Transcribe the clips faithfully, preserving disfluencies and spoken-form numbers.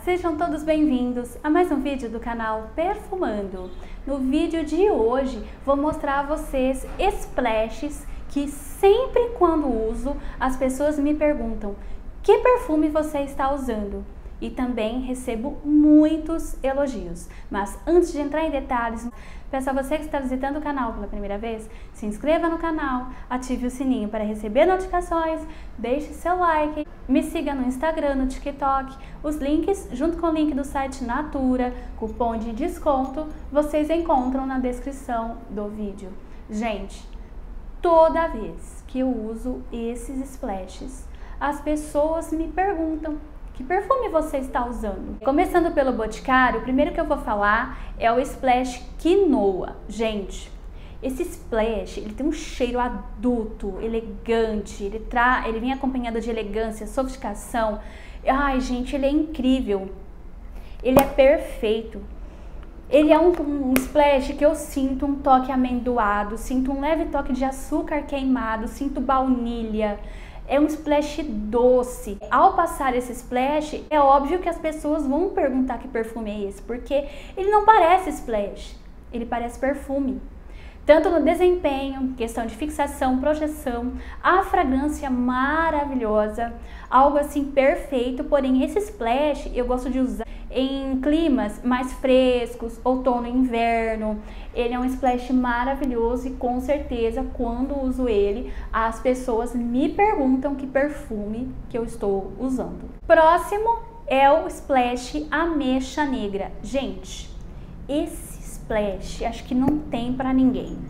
Sejam todos bem-vindos a mais um vídeo do canal Perfumando. No vídeo de hoje vou mostrar a vocês splashes que sempre quando uso as pessoas me perguntam que perfume você está usando e também recebo muitos elogios. Mas antes de entrar em detalhes, peço a você que está visitando o canal pela primeira vez, se inscreva no canal, ative o sininho para receber notificações, deixe seu like, me siga no Instagram, no TikTok. Os links, junto com o link do site Natura, cupom de desconto, vocês encontram na descrição do vídeo. Gente, toda vez que eu uso esses splashes, as pessoas me perguntam que perfume você está usando? Começando pelo Boticário, o primeiro que eu vou falar é o Splash Quinoa. Gente, esse splash, ele tem um cheiro adulto, elegante, ele, tra... ele vem acompanhado de elegância, sofisticação. Ai, gente, ele é incrível. Ele é perfeito. Ele é um, um splash que eu sinto um toque amendoado, sinto um leve toque de açúcar queimado, sinto baunilha. É um splash doce. Ao passar esse splash, é óbvio que as pessoas vão perguntar que perfume é esse, porque ele não parece splash, ele parece perfume. Tanto no desempenho, questão de fixação, projeção, a fragrância maravilhosa, algo assim perfeito, porém esse splash eu gosto de usar em climas mais frescos, outono e inverno. Ele é um splash maravilhoso e com certeza quando uso ele, as pessoas me perguntam que perfume que eu estou usando. Próximo é o Splash Ameixa Negra. Gente, esse splash acho que não tem pra ninguém.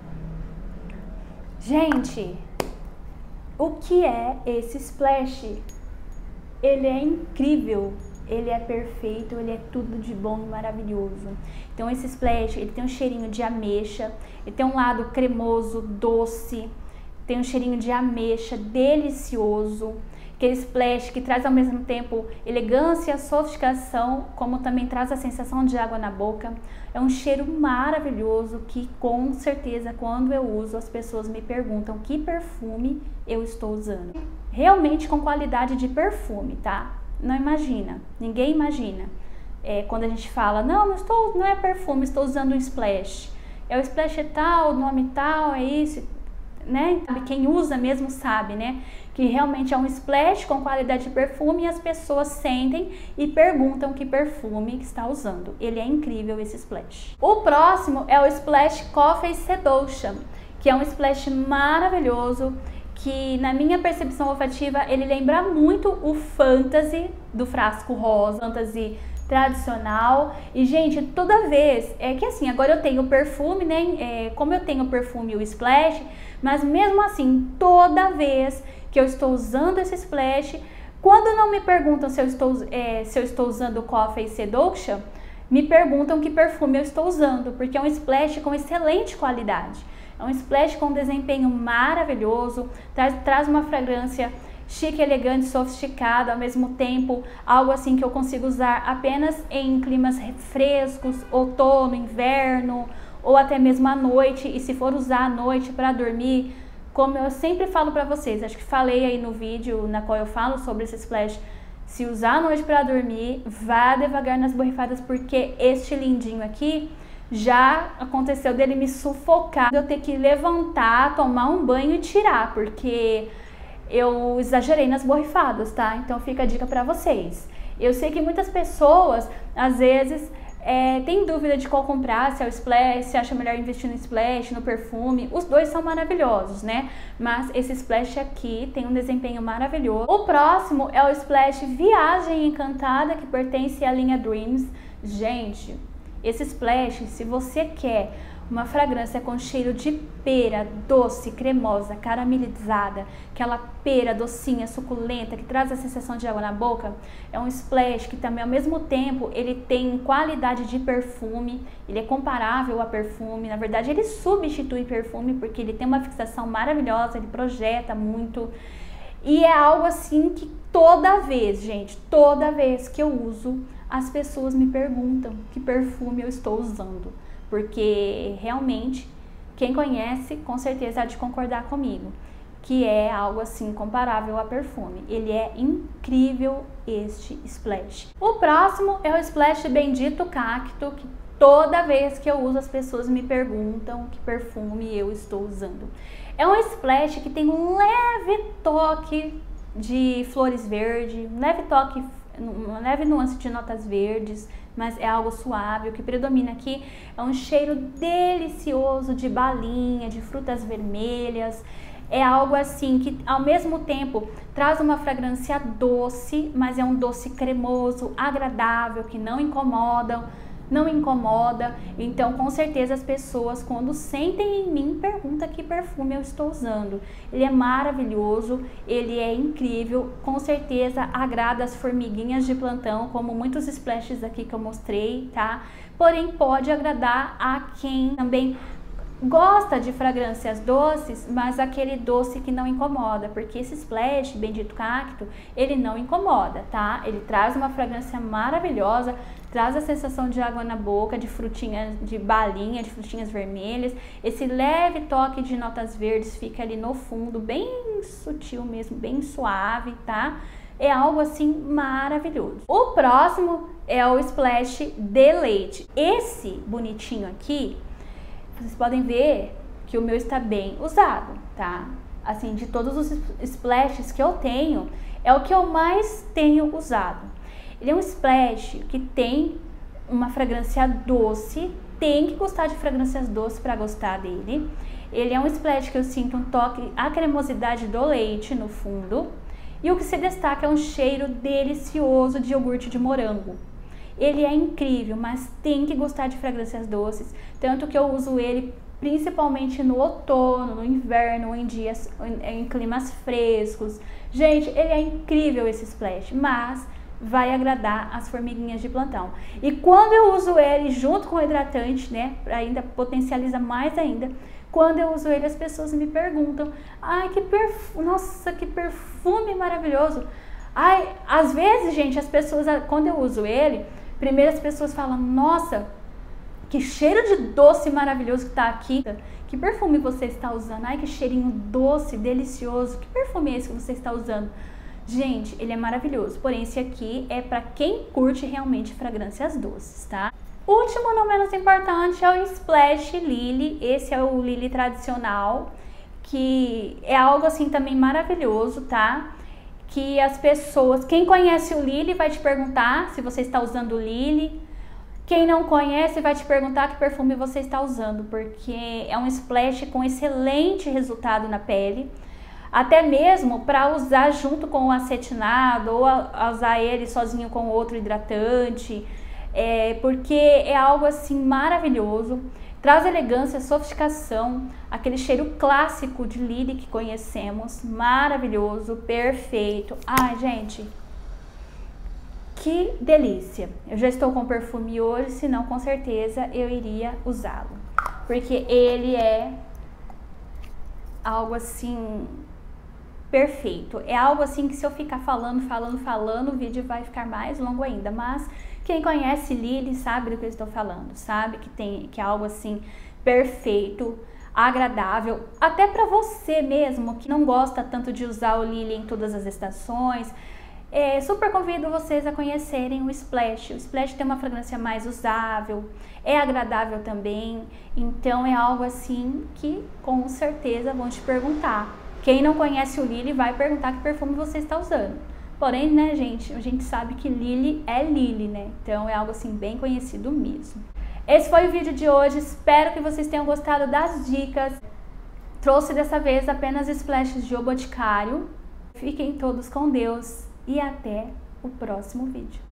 Gente, o que é esse splash? Ele é incrível. Ele é perfeito, ele é tudo de bom e maravilhoso. Então esse splash, ele tem um cheirinho de ameixa, ele tem um lado cremoso, doce, tem um cheirinho de ameixa delicioso. Aquele splash que traz ao mesmo tempo elegância, sofisticação, como também traz a sensação de água na boca. É um cheiro maravilhoso que com certeza quando eu uso as pessoas me perguntam que perfume eu estou usando. Realmente com qualidade de perfume, tá? Não imagina, ninguém imagina. É, quando a gente fala, não, não, estou, não é perfume, estou usando um splash. É o splash tal, o nome tal, é isso, né? Quem usa mesmo sabe, né? Que realmente é um splash com qualidade de perfume e as pessoas sentem e perguntam que perfume que está usando. Ele é incrível esse splash. O próximo é o Splash Coffee Seduction, que é um splash maravilhoso, que na minha percepção olfativa ele lembra muito o Fantasy do frasco rosa, Fantasy tradicional. E gente, toda vez, é que assim, agora eu tenho o perfume, né, é, como eu tenho o perfume e o splash, mas mesmo assim, toda vez que eu estou usando esse splash, quando não me perguntam se eu estou, é, se eu estou usando o Coffee Seduction, me perguntam que perfume eu estou usando, porque é um splash com excelente qualidade. É um splash com desempenho maravilhoso, traz, traz uma fragrância chique, elegante, sofisticada, ao mesmo tempo algo assim que eu consigo usar apenas em climas frescos, outono, inverno, ou até mesmo à noite. E se for usar à noite para dormir, como eu sempre falo para vocês, acho que falei aí no vídeo na qual eu falo sobre esse splash, se usar à noite para dormir, vá devagar nas borrifadas, porque este lindinho aqui já aconteceu dele me sufocar, de eu ter que levantar, tomar um banho e tirar, porque eu exagerei nas borrifadas, tá? Então fica a dica pra vocês. Eu sei que muitas pessoas, às vezes, é, tem dúvida de qual comprar, se é o splash, se acha melhor investir no splash, no perfume. Os dois são maravilhosos, né? Mas esse splash aqui tem um desempenho maravilhoso. O próximo é o Splash Viagem Encantada, que pertence à linha Dreams. Gente, esse splash, se você quer uma fragrância com cheiro de pera, doce, cremosa, caramelizada, aquela pera docinha, suculenta, que traz a sensação de água na boca, é um splash que também ao mesmo tempo ele tem qualidade de perfume, ele é comparável a perfume, na verdade ele substitui perfume porque ele tem uma fixação maravilhosa, ele projeta muito. E é algo assim que toda vez, gente, toda vez que eu uso, as pessoas me perguntam que perfume eu estou usando. Porque realmente, quem conhece, com certeza há de concordar comigo. que é algo assim comparável a perfume. Ele é incrível este splash. O próximo é o splash Bendito Cacto, que toda vez que eu uso as pessoas me perguntam que perfume eu estou usando. É um splash que tem um leve toque de flores verdes, um leve toque, uma leve nuance de notas verdes, mas é algo suave. O que predomina aqui é um cheiro delicioso de balinha, de frutas vermelhas. É algo assim que ao mesmo tempo traz uma fragrância doce, mas é um doce cremoso, agradável, que não incomoda, não incomoda. Então com certeza as pessoas quando sentem em mim perguntam que perfume eu estou usando. Ele é maravilhoso, ele é incrível, com certeza agrada as formiguinhas de plantão, como muitos splashes aqui que eu mostrei, tá? Porém pode agradar a quem também gosta de fragrâncias doces, mas aquele doce que não incomoda, porque esse splash Bendito Cacto, ele não incomoda, tá? Ele traz uma fragrância maravilhosa, traz a sensação de água na boca, de frutinhas, de balinha, de frutinhas vermelhas. Esse leve toque de notas verdes fica ali no fundo, bem sutil mesmo, bem suave, tá? É algo assim maravilhoso. O próximo é o splash de leite. Esse bonitinho aqui, vocês podem ver que o meu está bem usado, tá? Assim, de todos os splashes que eu tenho, é o que eu mais tenho usado. Ele é um splash que tem uma fragrância doce, tem que gostar de fragrâncias doces para gostar dele. Ele é um splash que eu sinto um toque, a cremosidade do leite no fundo. E o que se destaca é um cheiro delicioso de iogurte de morango. Ele é incrível, mas tem que gostar de fragrâncias doces, tanto que eu uso ele principalmente no outono, no inverno, em dias, em, em climas frescos. Gente, ele é incrível esse splash, mas vai agradar as formiguinhas de plantão. E quando eu uso ele junto com o hidratante, né, ainda potencializa mais ainda. Quando eu uso ele, as pessoas me perguntam: ai, que perfume, nossa, que perfume maravilhoso. Ai, às vezes, gente, as pessoas, quando eu uso ele, primeiro as pessoas falam: nossa, que cheiro de doce maravilhoso que tá aqui. Que perfume você está usando? Ai, que cheirinho doce, delicioso. Que perfume é esse que você está usando? Gente, ele é maravilhoso. Porém, esse aqui é para quem curte realmente fragrâncias doces, tá? Último, não menos importante, é o Splash Lily. Esse é o Lily tradicional, que é algo assim também maravilhoso, tá? Que as pessoas, quem conhece o Lily vai te perguntar se você está usando o Lily. Quem não conhece vai te perguntar que perfume você está usando, porque é um splash com excelente resultado na pele, até mesmo para usar junto com o acetinado ou a, a usar ele sozinho com outro hidratante, é, porque é algo assim maravilhoso, traz elegância, sofisticação, aquele cheiro clássico de Lily que conhecemos, maravilhoso, perfeito. Ai, gente, que delícia! Eu já estou com perfume hoje, senão com certeza eu iria usá-lo, porque ele é algo assim perfeito. É algo assim que se eu ficar falando, falando, falando, o vídeo vai ficar mais longo ainda, mas quem conhece Lily sabe do que eu estou falando, sabe que tem que é algo assim perfeito, agradável, até para você mesmo que não gosta tanto de usar o Lily em todas as estações. É, super convido vocês a conhecerem o Splash. O Splash tem uma fragrância mais usável, é agradável também, então é algo assim que com certeza vão te perguntar. Quem não conhece o Lily vai perguntar que perfume você está usando. Porém, né, gente, a gente sabe que Lily é Lily, né? Então é algo assim bem conhecido mesmo. Esse foi o vídeo de hoje, espero que vocês tenham gostado das dicas. Trouxe dessa vez apenas splashes de O Boticário. Fiquem todos com Deus e até o próximo vídeo.